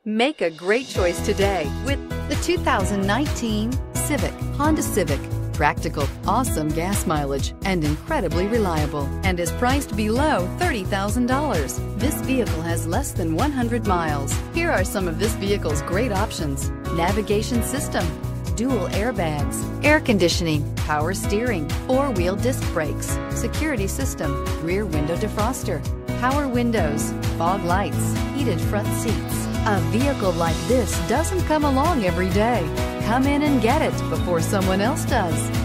Make a great choice today with the 2019 Honda Civic. Practical, awesome gas mileage, and incredibly reliable, and is priced below $30,000. This vehicle has less than 100 miles. Here are some of this vehicle's great options: navigation system, dual airbags, air conditioning, power steering, four-wheel disc brakes, security system, rear window defroster, power windows, fog lights, heated front seats. A vehicle like this doesn't come along every day. Come in and get it before someone else does.